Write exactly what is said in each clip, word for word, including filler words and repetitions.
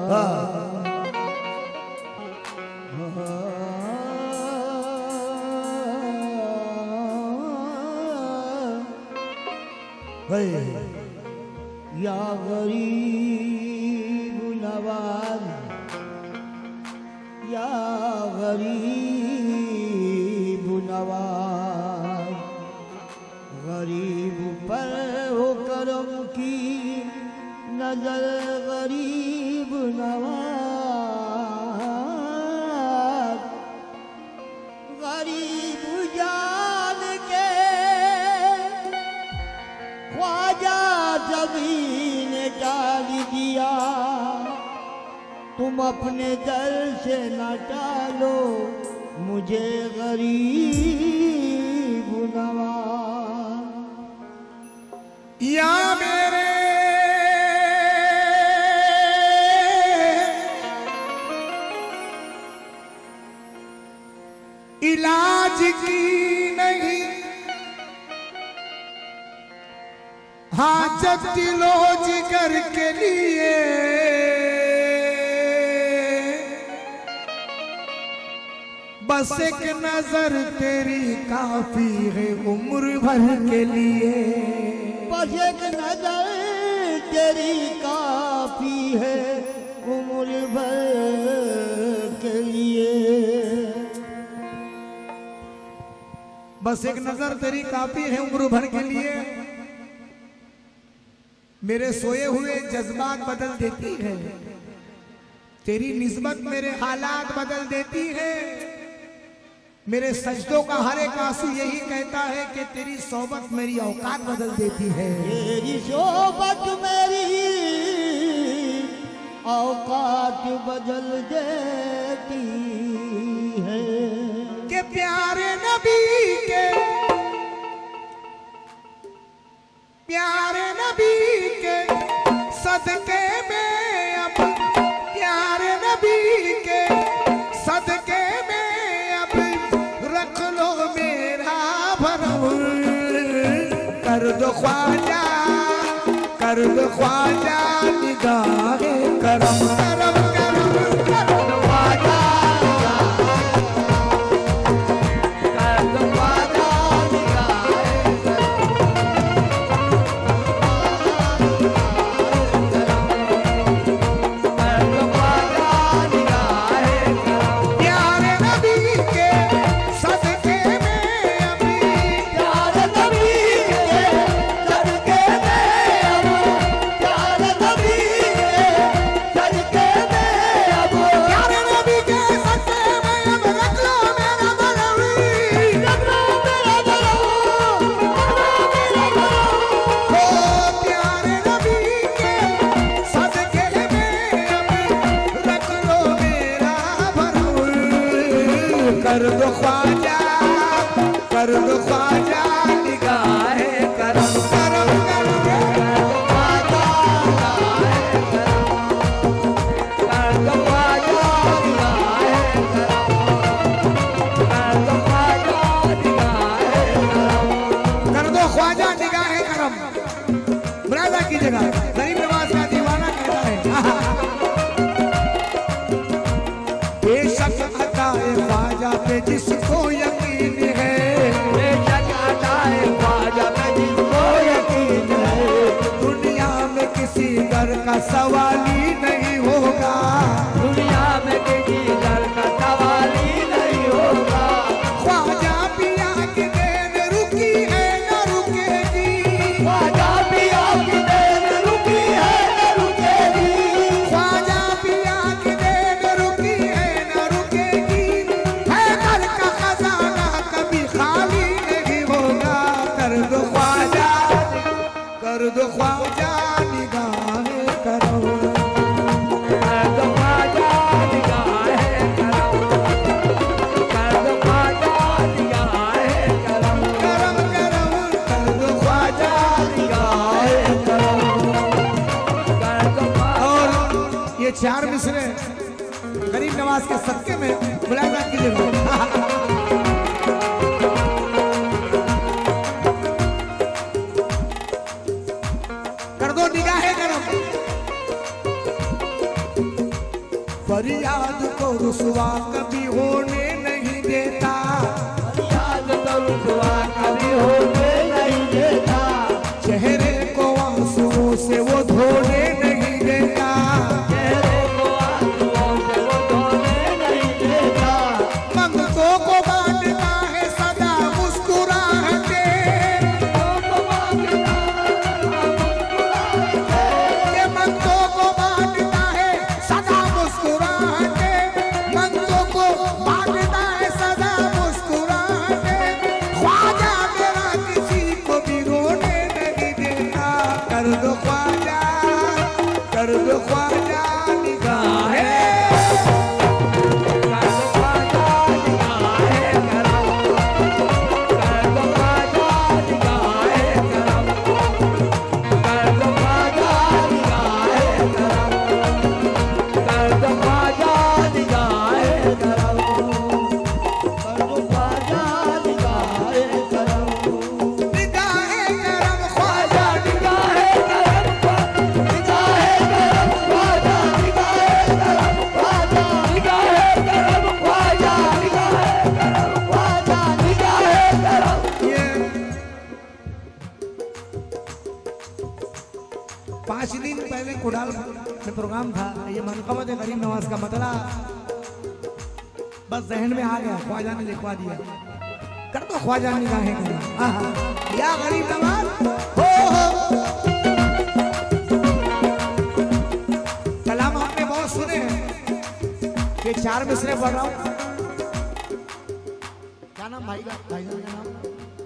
या गरीब नवाज, या गरीब नवाज, गरीब पर हो करम की नजर, गरीब नवाज, गरीब जान के ख्वाजा सभी ने टाल दिया, तुम अपने दर से न टालो मुझे गरीब नवाज। या मेरे इलाज की नहीं हाजत दिलो जिगर के लिए, बस एक नजर तेरी काफी है उम्र भर के लिए, बस एक नजर तेरी काफी है उम्र भर के लिए, बस एक नजर तेरी काफी है उम्र भर के लिए। मेरे सोए हुए जज्बात बदल देती है, तेरी निस्बत मेरे हालात बदल देती है, मेरे सजदों का हर एक आंसू यही कहता है कि तेरी सोबत मेरी औकात बदल देती है, तेरी सोबत मेरी औकात बदल देती है। कि प्यारे नबी के प्यारे नबी के सदके में अब, प्यारे नबी के सदके में अब रख लो मेरा भरम, कर दो ख्वाजा कर दो ख्वाजा निगाहे करम, करम करम कर दो ख्वाजा, कर दो ख्वाजा निगाहे कर दो ख्वाजा कर दो ख्वाजा निगाहे करम, करम करम कर दो ख्वाजा निगाहे करम, कर दो ख्वाजा निगाहे करम, कर दो ख्वाजा निगाहे करम, कर दो ख्वाजा निगाहे करम। मुरादा कीजिएगा, गरीब नवाज का दीवाना कहता है, बेशक अताए ख्वाजा पे जिसको यकीन है, बेशक अताए ख्वाजा पे जिसको यकीन है, दुनिया में किसी दर का सवाल ही नहीं होगा, दुनिया में किसी दर का सवाल ही नहीं होगा। ख्वाजा पिया की देन रुकी है न रुकेगी, ख्वाजा पिया की देन रुकी है न रुकेगी, ख्वाजा पिया की देन रुकी है न रुकेगी, है घर का खजाना कभी खाली नहीं होगा। कर दो ख्वाजा कर दो ख्वाजा निगाहे करो, कर दो ख्वाजा निगाहे करो, कर दो ख्वाजा निगाहे करो, करम करम कर दो ख्वाजा निगाहे करो, कर दो। और ये चार मिसरे गरीब नवाज के सदके में मुलाजा कीजिएगा। कर दो निगाहे करम, फरियाद को रुसवा कभी होने नहीं देता, फरियाद को रुसवा कभी होने नहीं देता, चेहरे को आंसुओं से वो धोने नहीं देता, चेहरे को आंसुओं से वो धोने नहीं देता, मंगतों को बांटता है सदा मुस्कुराहटे, ये मंगतों को बांटता है सदा मुस्कुराहटे, मंगतों को बांटता है सदा मुस्कुराहटे, ख्वाजा मेरा किसी को भी रोने नहीं देता, कर दो ख्वाजा, कर दो ख्वाजा निगाहे, कर दो ख्वाजा निगाहे करम, कर दो ख्वाजा निगाहे करम, कर दो ख्वाजा निगाहे करम, कर दो ख्वाजा निगाहे करम, कर दो ख्वाजा निगाहे करम, निगाहे करम ख्वाजा निगाहे करम, निगाहे करम ख्वाजा, निगाहे करम ख्वाजा, निगाहे करम ख्वाजा, निगाहे करम ख्वाजा, निगाहे करम। ये पाँच दिन पहले कुडाल में प्रोग्राम था, ये मनकबत गरीब नवाज का मतला बस जहन में आ गया, ख्वाजा ने लिखवा दिया, कर दो ख्वाजा निगाहें करें, आहा, या गरीब नवाज हो हो। कलाम आपने बहुत सुने हैं, ये चार मिसरे पढ़ रहा हूँ, क्या नाम भाई का, भाईजान का नाम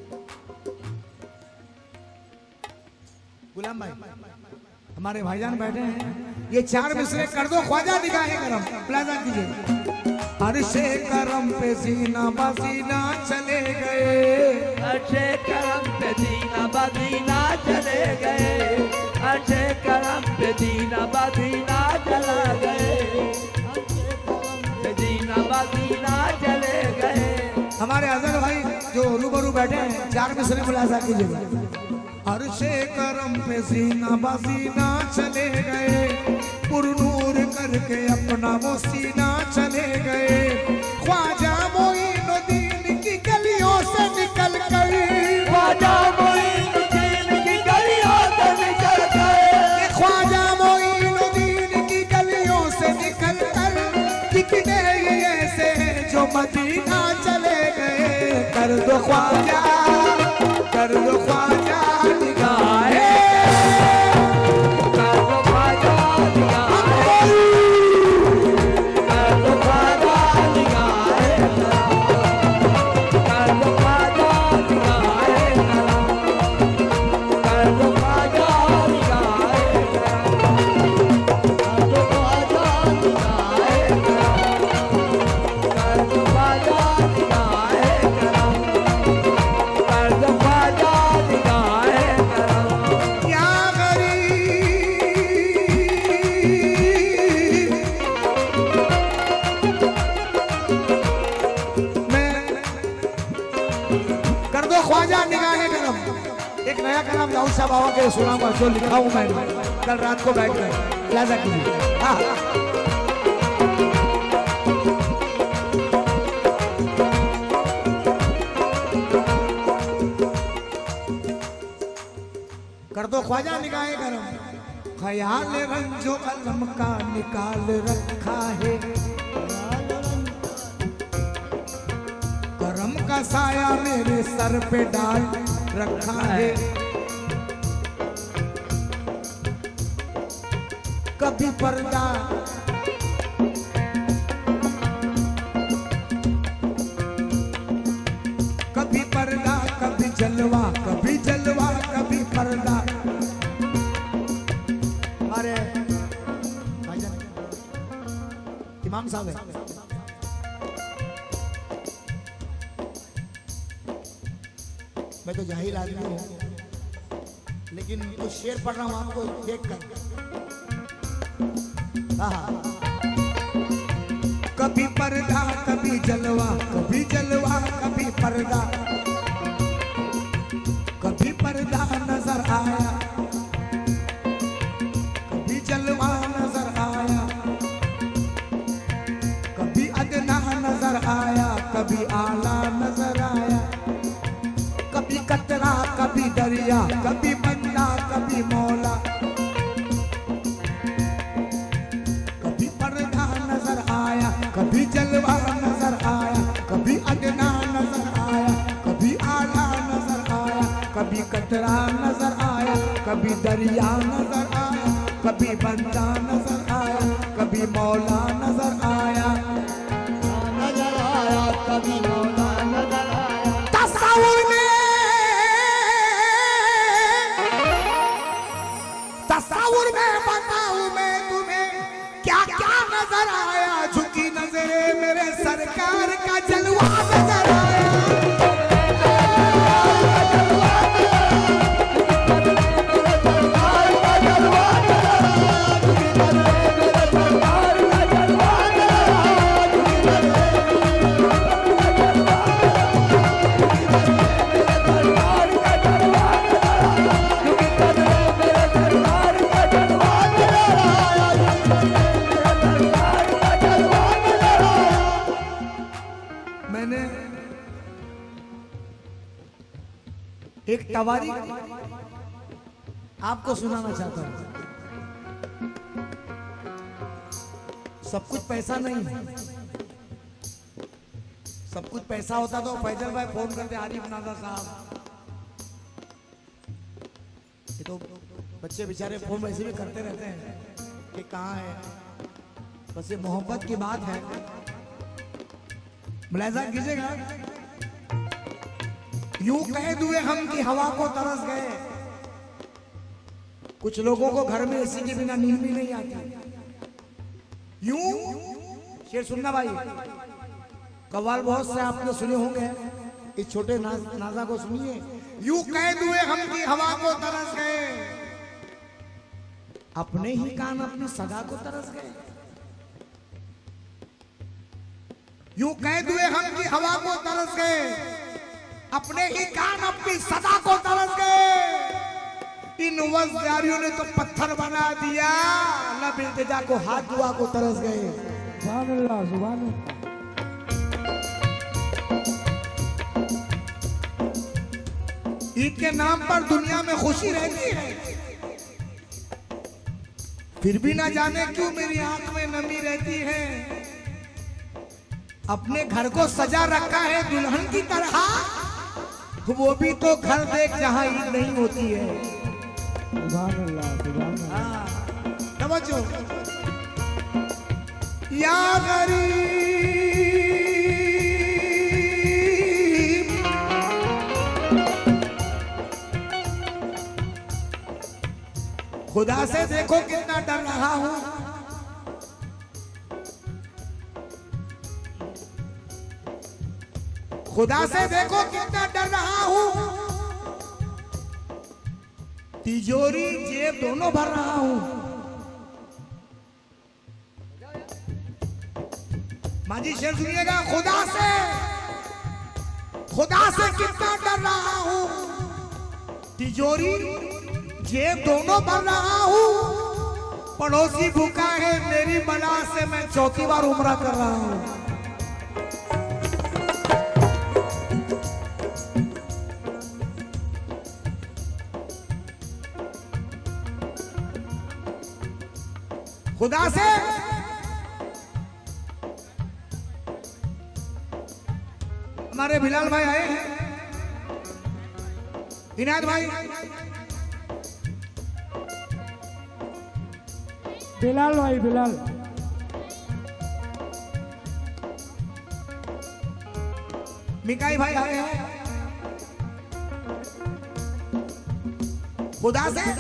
गुलाम भाई, हमारे भाईजान बैठे हैं, ये चार मिसरे कर दो ख्वाजा निगाहें करम, प्लाजा कीजिए। अर्शे करम पे जीना बजीना चले गए, अच्छे करम पे दीना बदीना चले गए, अच्छे करम पे दीना बदीना चला गए, अच्छे करम पे दीना बदीना चले गए। हमारे अजहर भाई जो रूबरू बैठे हैं, चार मिसरे मुलाजा कीजिए। अर्शे करम पे सीना बसीना चले गए, पुरनूर करके अपना वो सीना चले गए, ख्वाजा मोइनुद्दीन की गलियों से निकल कर, ख्वाजा मोइनुद्दीन की गलियों से निकल गए, ख्वाजा मोइनुद्दीन की गलियों से निकल कर, कितने ही ऐसे हैं जो मदीना चले गए, कर दो ख्वाजा, कर दो ख्वाजा निगाहे, कर दो ख्वाजा निगाहे, कर दो ख्वाजा निगाहे करम, कर दो ख्वाजा निगाहे करम, कर दो ख्वाजा निगाहे करम, कर दो ख्वाजा निगाहे करम, कर दो ख्वाजा निगाहे करम, कर दो ख्वाजा निगाहे करम। या गरीब मैं कर दो ख्वाजा निगाहें करम, एक नया कलाम दाऊद शाह बाबा के सुनाऊंगा, जो लिखा हूं मैंने कल रात को बैठ कर, प्लाजा कीजिए। हाँ कर दो ख्वाजा निगाहें करम, ख्याल रंजो कलम का निकाल रखा है, करम का साया मेरे सर पे डाल रखा है, कभी पर्दा कभी पर्दा कभी जलवा, कभी जलवा कभी पर्दा। अरे भाईजान इमाम साहब है, मैं तो जाहिल आदमी हूँ, लेकिन कुछ शेर पढ़ रहा हूँ आपको देख कर। कभी पर्दा कभी जलवा, कभी जलवा कभी पर्दा, कभी पर्दा नजर आया, कभी जलवा नजर आया, कभी आला नजर आया, कभी कतरा कभी दरिया, कभी बंदा कभी मौला, कभी पर्दा नजर आया, कभी जलवा नजर आया, कभी अदना नजर आया, कभी आला नजर आया, कभी कतरा नजर आया, कभी दरिया नजर आया, कभी बंदा नजर आया, कभी मौला नजर आया, नजर आया कभी मौला नजर आया। तस्वीर में तस्वीर में बताऊं मैं तुम्हें क्या क्या नजर आया, झुकी नजरे मेरे सरकार का जलवा नजर आया। मैंने एक तवारी आपको सुनाना चाहता हूं। सब कुछ पैसा नहीं है, सब कुछ पैसा होता तो फैजल भाई फोन करते आरिफ नाजा साहब, ये तो बच्चे बेचारे फोन वैसे भी करते रहते हैं कि कहाँ है, बस ये मोहब्बत की बात है। मुलाहिजा कीजिएगा, यूं कह दुए हम की हवा को तरस गए, कुछ लोगों को घर में एसी के बिना नींद भी नहीं आती। यूं शेर सुनना भाई, कव्वाल बहुत से आपने सुने होंगे, इस छोटे नाज, नाजा को सुनिए। यूं कह दुए हम की हवा को तरस गए, अपने ही कान अपनी सदा को तरस गए। यूं कह दुए हम की हवा को तरस गए, अपने ही कान अपनी सदा को तरस गए। इन वज़दारियों ने तो पत्थर बना दिया, लब इल्तिजा को हाथ दुआ को तरस गए। सुभान अल्लाह सुभान अल्लाह। ईद के नाम पर दुनिया में खुशी रहती है, फिर भी ना जाने क्यों मेरी आंख में नमी रहती है। अपने घर को सजा रखा है दुल्हन की तरह, वो भी तो घर देख जहां ईद नहीं होती है। सुभान अल्लाह सुभान अल्लाह। समझो या गरीब, खुदा से देखो कितना डर रहा हूं, खुदा से देखो कितना डर रहा हूं, तिजोरी जेब दोनों भर रहा हूं। माजी शेर सुनिएगा, खुदा से खुदा से कितना डर रहा हूं, तिजोरी जेब दोनों भर रहा हूं। पड़ोसी भूखा है मेरी बला से मैं चौथी बार उम्रा कर रहा हूं। खुदा से हमारे बिलाल भाई आए हैं, इनायत भाई, बिलाल भाई बिलाल, मिकाई भाई आए हैं। खुदा से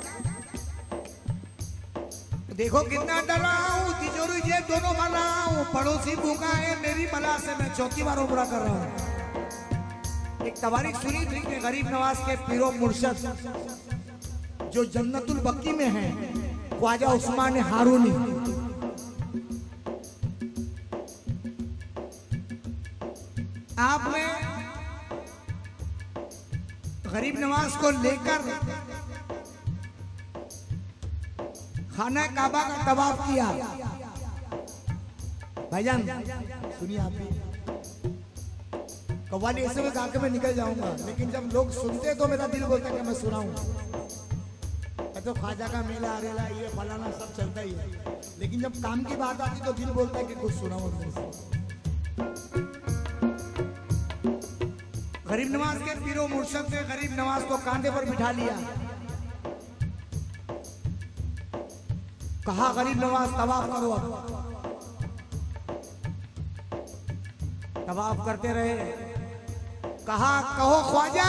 देखो कितना डर रहा हूँ, तिजोरी जेब दोनों भर रहा हूँ। पड़ोसी भूखा है मेरी बला से मैं चौथी बार उम्रा कर रहा हूँ। एक तवारीख सुनी थी कि गरीब नवाज के पीरो मुर्शद जो जन्नतुल बकी में है, ख्वाजा उस्मान हारूनी, आपने गरीब नवाज को लेकर खाना काबा का तवाफ किया। भाईजान सुनिए, आप भी कव्वाली ऐसे में गा के मैं निकल जाऊंगा, लेकिन जब लोग सुनते तो मेरा दिल बोलता है कि मैं सुनाऊं। तो ख्वाजा का मेला अरेला ये फलाना सब चलता ही है, लेकिन जब काम की बात आती तो दिल बोलता है कि कुछ सुनाओ। गरीब नवाज के पीरो मुर्शद ने गरीब नवाज को कांधे पर बिठा लिया, कहा गरीब नवाज तवाफ करो। अब तवाफ करते रहे, कहा कहो ख्वाजा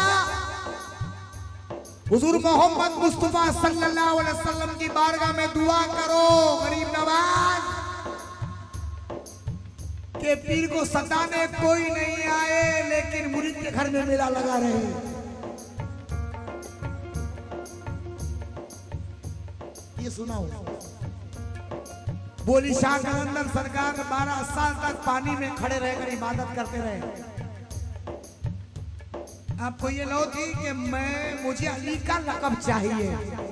हुजूर मोहम्मद मुस्तफा सल्लल्लाहु अलैहि वसल्लम की बारगाह में दुआ करो गरीब नवाज के पीर को सताने कोई नहीं आए, लेकिन मुरीद के घर में मेला लगा रहे। ये सुनाओ। बोली शाह कलंदर सरकार बारह साल तक पानी में खड़े रहकर इबादत करते रहे। आपको ये लो थी कि मैं मुझे अली का लक़ब चाहिए।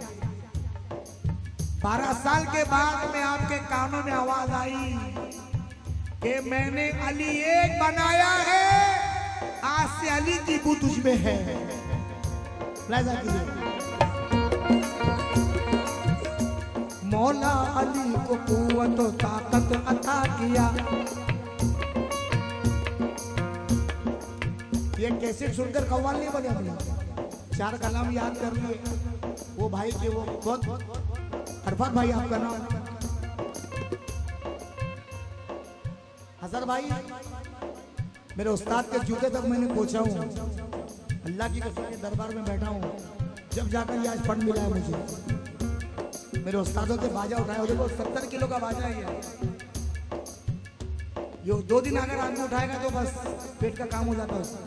बारह साल के बाद में आपके कानों में आवाज आई कि मैंने अली एक बनाया है, आज से अली की बू तुझ में है। मौला अली को कुव्वत और ताकत अता किया। ये कैसे सुनकर कव्वाल नहीं बने अपने, चार कलाम याद कर लिए। वो भाई के वो बहुत अरफात भाई आपका नाम, हजर भाई मेरे उस्ताद के जूते तक मैंने पूछा हूँ। अल्लाह की कसम के दरबार में बैठा हूँ, जब जाकर ये आज फंड मिला है मुझे। मेरे उस्तादों के बाजा उठाया, देखो सत्तर किलो का बाजा है ये। दो दिन अगर आदमी उठाएगा तो बस पेट का काम हो जाता है।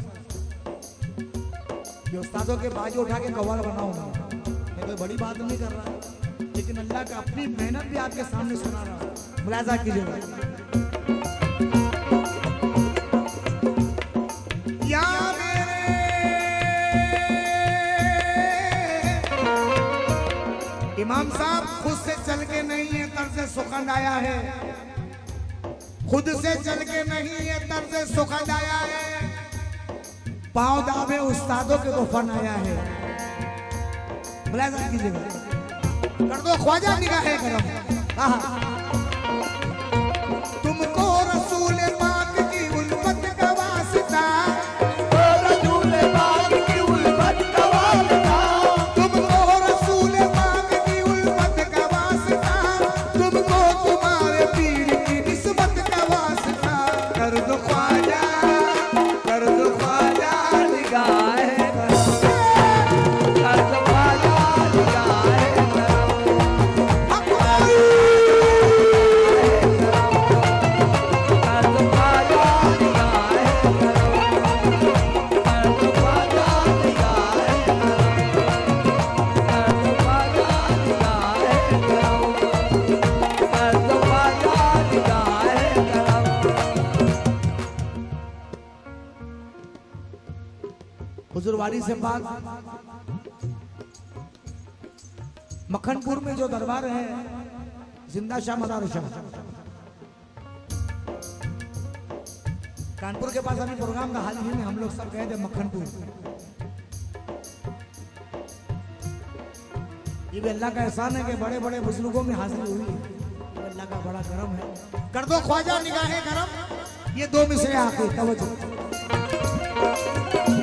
ये उस्तादों के बाजे उठा के कव्वाल बनाऊंगा, मैं कोई बड़ी बात नहीं कर रहा, लेकिन अल्लाह का अपनी मेहनत भी आपके सामने सुना रहा हूँ। मुलाजा कीजिएगा। या मेरे इमाम साहब खुद से चल के नहीं है तर्ज सुखंड आया है, खुद से चल के नहीं है तर्ज सुखंड आया है, पांव दावे उस्तादों के तो फन आया है। मुलाजा कीजिएगा, कर दो ख्वाजा निगाहे करम। तुमको रसूल पाक की उल्फत का वास्ता, रसूल पाक की उल्फत का वास्ता, तुमको रसूल पाक की उल्फत का वास्ता, तुमको तुम्हारे पीर की निस्बत का वास्ता। कर दो ख्वाजा, कर दो ख्वाजा निगाहे हुजूरवाड़ी से बात। मक्खनपुर में जो दरबार है जिंदा शाह मदार शाह, कानपुर के पास अभी प्रोग्राम का हाल ही में हम लोग सब गए थे मक्खनपुर। ये भी अल्लाह का एहसान है कि बड़े बड़े बुजुर्गों में हाजिरी हुई, अल्लाह का बड़ा करम है। कर दो ख्वाजा निगाहे करम। ये दो मिसरे आके तवज्जो।